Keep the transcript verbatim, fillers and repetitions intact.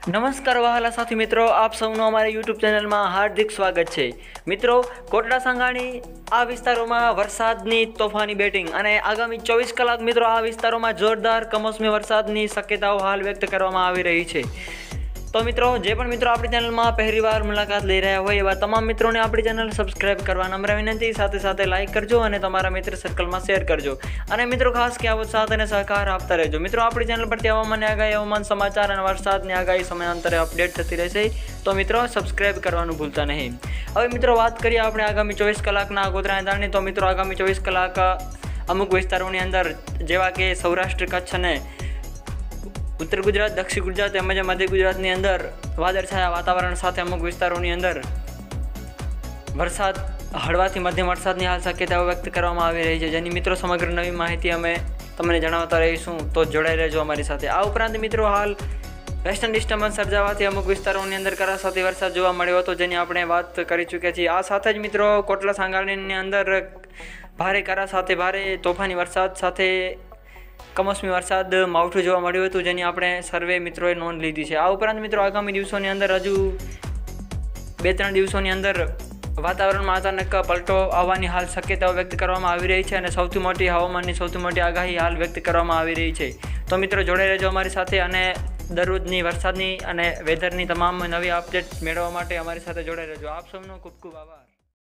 નમસ્કાર વહાલા સાથી મિત્રો, આપ સૌનું અમારા યુટ્યુબ ચેનલમાં હાર્દિક સ્વાગત છે। મિત્રો, કોટડા સાંગાણી આ વિસ્તારોમાં વરસાદની તોફાની બેટિંગ અને આગામી ચોવીસ કલાક મિત્રો આ વિસ્તારોમાં જોરદાર કમોસમી વરસાદની શક્યતાઓ હાલ વ્યક્ત કરવામાં આવી રહી છે। તો મિત્રો, જે પણ મિત્રો આપણી ચેનલમાં પહેલીવાર મુલાકાત લઈ રહ્યા હોય એવા તમામ મિત્રોને આપણી ચેનલ સબસ્ક્રાઇબ કરવા નમ્ર વિનંતી, સાથે સાથે લાઇક કરજો અને તમારા મિત્ર સર્કલમાં શેર કરજો અને મિત્રો ખાસ કહેવત સાથ અને સહકાર આપતા રહેજો। મિત્રો, આપણી ચેનલ પરથી હવામાનની આગાહી, હવામાન સમાચાર અને વરસાદની આગાહી સમયાંતરે અપડેટ થતી રહેશે, તો મિત્રો સબસ્ક્રાઇબ કરવાનું ભૂલતા નહીં। હવે મિત્રો વાત કરીએ આપણે આગામી ચોવીસ કલાકના આગોતરા અંદાજની। તો મિત્રો આગામી ચોવીસ કલાક અમુક વિસ્તારોની અંદર જેવા કે સૌરાષ્ટ્ર, કચ્છ અને ઉત્તર ગુજરાત, દક્ષિણ ગુજરાત તેમજ મધ્ય ગુજરાતની અંદર વાદળછાયા વાતાવરણ સાથે અમુક વિસ્તારોની અંદર વરસાદ, હળવાથી મધ્યમ વરસાદની હાલ શક્યતાઓ વ્યક્ત કરવામાં આવી રહી છે, જેની મિત્રો સમગ્ર નવી માહિતી અમે તમને જણાવતા રહીશું, તો જોડાઈ રહેજો અમારી સાથે। આ ઉપરાંત મિત્રો હાલ વેસ્ટર્ન ડિસ્ટર્બન્સ સર્જાવાથી અમુક વિસ્તારોની અંદર કરા સાથે વરસાદ જોવા મળ્યો હતો, જેની આપણે વાત કરી ચૂક્યા છીએ। આ સાથે જ મિત્રો કોટડા સાંગાણીની અંદર ભારે કરા સાથે ભારે તોફાની વરસાદ સાથે કમોસમી વરસાદ માવઠું જોવા મળ્યું હતું, જેની આપણે સર્વે મિત્રોએ નોંધ લીધી છે। આ ઉપરાંત મિત્રો આગામી દિવસોની અંદર હજુ બે ત્રણ દિવસોની અંદર વાતાવરણમાં અચાનક પલટો આવવાની હાલ શક્યતાઓ વ્યક્ત કરવામાં આવી રહી છે અને સૌથી મોટી હવામાનની સૌથી મોટી આગાહી હાલ વ્યક્ત કરવામાં આવી રહી છે। તો મિત્રો જોડાઈ રહેજો અમારી સાથે અને દરરોજની વરસાદની અને વેધરની તમામ નવી અપડેટ મેળવવા માટે અમારી સાથે જોડાઈ રહેજો। આપ સૌનો ખૂબ ખૂબ આભાર।